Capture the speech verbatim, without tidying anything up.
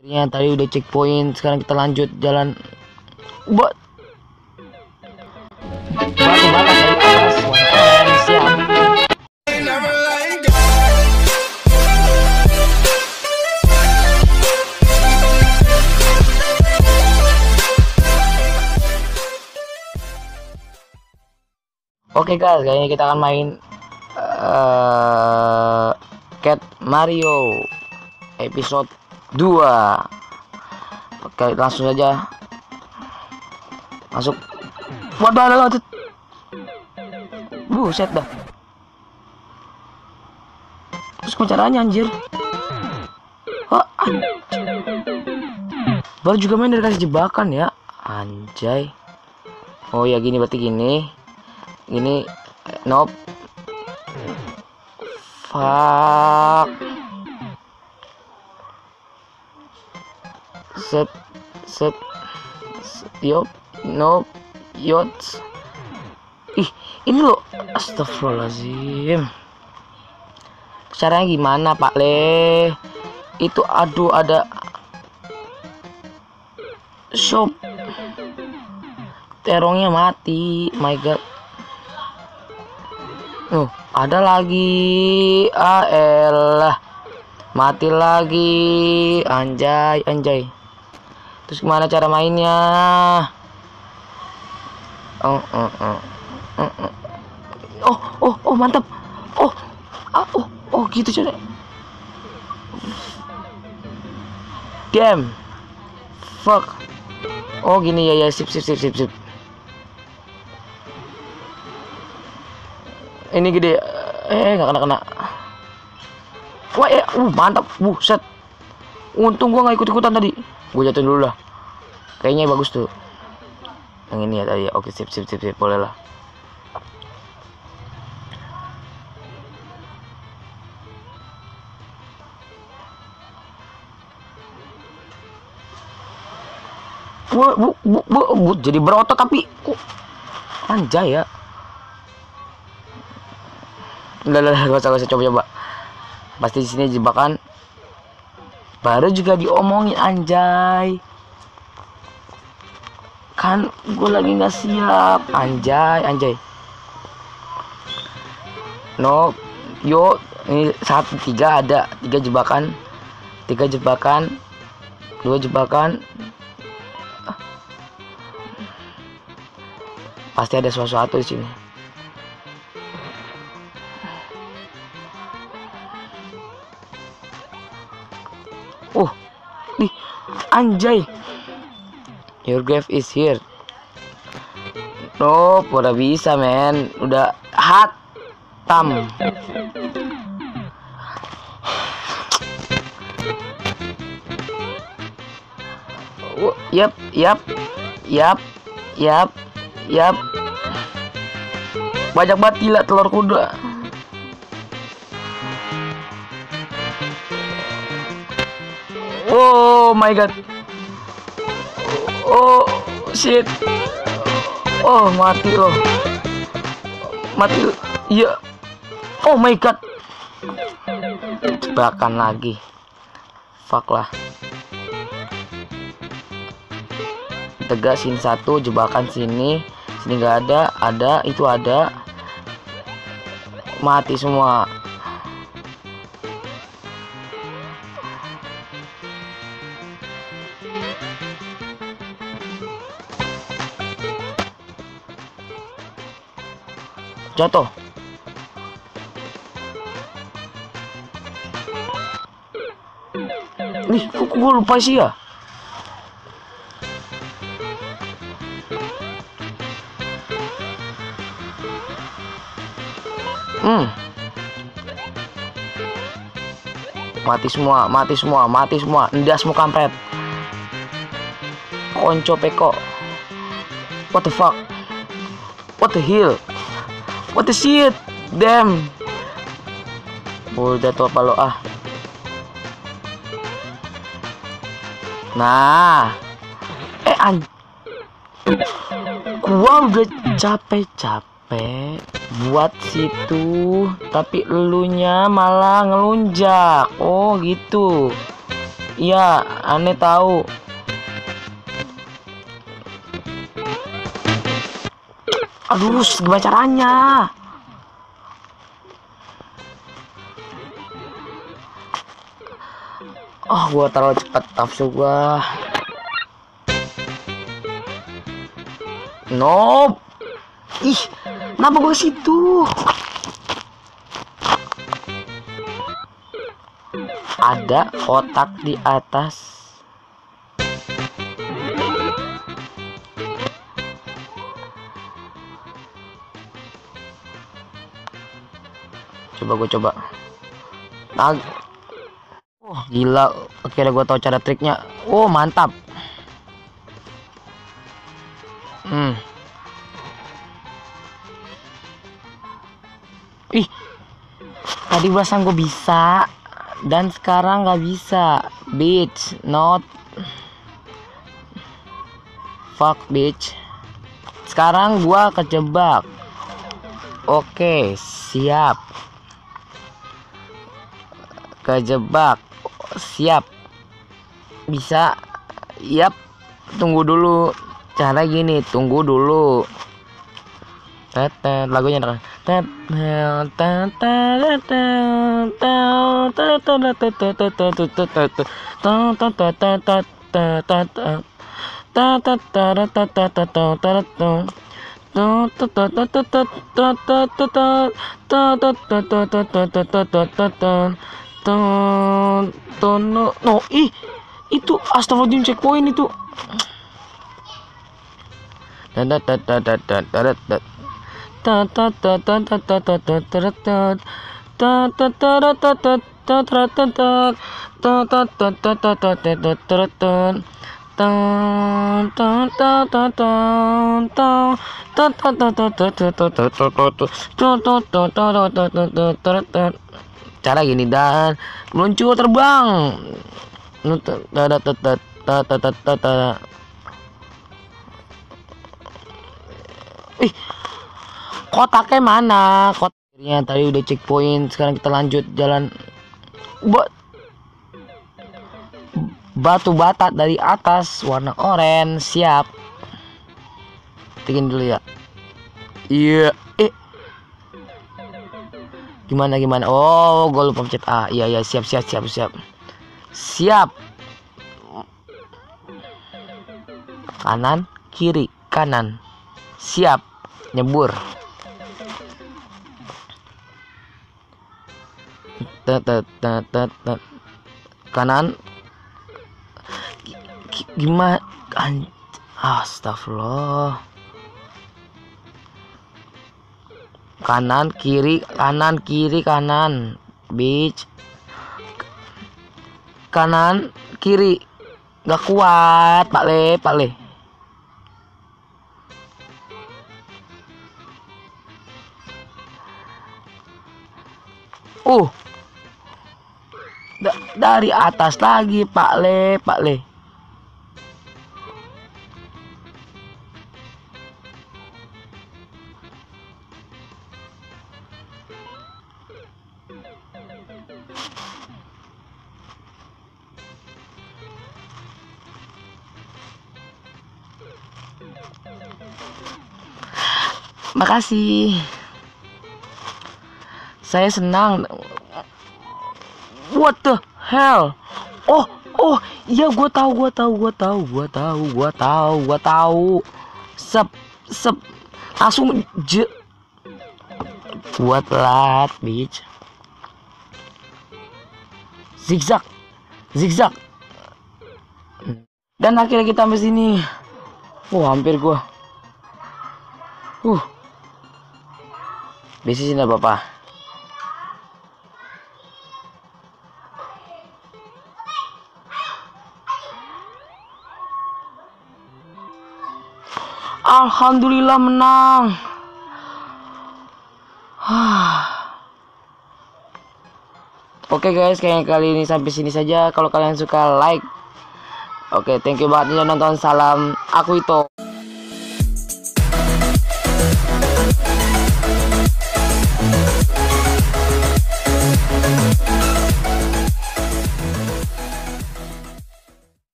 Ya, tadi udah checkpoint, sekarang kita lanjut jalan. Buat batu bata dari atas, one siap. Oke guys, kayaknya kita akan main uh, Cat Mario episode dua. Oke, langsung saja masuk. Waduh, waduh, waduh. Buset dah. Terus caranya anjir. Oh, anjir. Baru juga main dari kasih jebakan ya, anjay. Oh ya gini, berarti gini. Ini nope. Fuck. Set set, set yop nope yots. Ih, ini loh, astagfirullahaladzim. Caranya gimana Pak Le? Itu aduh, ada shop. Terongnya mati, my god. Oh, ada lagi. Ah elah, mati lagi. Anjay, anjay. Terus gimana cara mainnya? Oh, oh, oh. Oh, oh, oh, oh, oh, mantap. Oh, ah, oh, oh, gitu cara. Damn. Fuck. Oh, gini ya, ya, sip, sip, sip, sip, sip. Ini gede. Eh, nggak kena kena. Wah, eh, uh, mantap. Buset. Untung gua nggak ikut ikutan tadi. Gue jatuh dulu lah. Kayaknya bagus tuh. Yang ini ya tadi. Oke, sip, sip, sip, sip, boleh lah. Bu, bu, bu, bu, bu, jadi berotot tapi kok anjay ya. Udah, udah, gak usah, gak usah, coba-coba. Pasti di sini jebakan. Baru juga diomongin anjay. Kan gue lagi nggak siap, anjay, anjay. No, yo, ini satu tiga ada tiga jebakan, tiga jebakan, dua jebakan. Pasti ada sesuatu di sini. Oh, nih, anjay. Your grave is here. Nope, udah bisa men. Udah hatam. Oh, yap, yap, yap, yap, yap. Banyak banget gila telur kuda. Oh my god. Oh shit. Oh mati loh. Mati. Iya. Oh my god. Jebakan lagi. Fuck lah. Tegasin satu, jebakan sini. Sini nggak ada, ada, itu ada. Mati semua. Jatuh. Nih, kok gue lupa sih ya? Hmm. Mati semua, mati semua, mati semua. Ndas mau kampret. Konco peko. What the fuck? What the hell? What the shit? Damn. Udah tuh apa lo ah. Nah. Eh an. Gua udah capek-capek buat situ, tapi elunya malah ngelunjak. Oh gitu. Iya, aneh tahu. Aduh, gimana caranya? Oh, gua terlalu cepat nafsu gua. Nope. Ih, kenapa gua situ? Ada kotak di atas. Coba gue coba. Nah, oh gila, akhirnya gue tahu cara triknya. Oh mantap. Hmm. Ih, tadi perasaan gue bisa dan sekarang nggak bisa. Bitch, not fuck bitch. Sekarang gua kejebak. Oke, siap. Kejebak. Siap. Bisa. Yap. Tunggu dulu. Cara gini, tunggu dulu. Tetet, lagunya kan. No, ih, itu astagfirullahaladzim checkpoint itu. Cara gini dan meluncur terbang. Ih, kotaknya mana? Kotaknya tadi udah checkpoint. Sekarang kita lanjut jalan. Buat batu bata dari atas warna oranye. Siap. Bikin dulu ya. Iya. Eh. Gimana gimana? Oh, gue lupa pencet A. Iya iya, siap siap siap siap. Siap. Kanan, kiri, kanan. Siap. Nyebur. Kanan. Gimana? Astagfirullah. Kanan kiri kanan kiri kanan. Bitch. Kanan kiri. Gak kuat, Pak Le, Pak Le. Uh. Da dari atas lagi, Pak Le, Pak Le. Makasih. Saya senang. What the hell? Oh, oh, iya gua tahu, gua tahu, gua tahu, gua tahu, gua tahu, gua tahu. Sep, sep, langsung je. Gua telat, bitch. Zigzag, zigzag. Dan akhirnya kita sampai sini. Oh, hampir gua. Uh. Di sini apa-apa. Alhamdulillah menang. Oke guys, kayaknya kali ini sampai sini saja. Kalau kalian suka like. Oke, thank you banget udah nonton. Salam aku itu.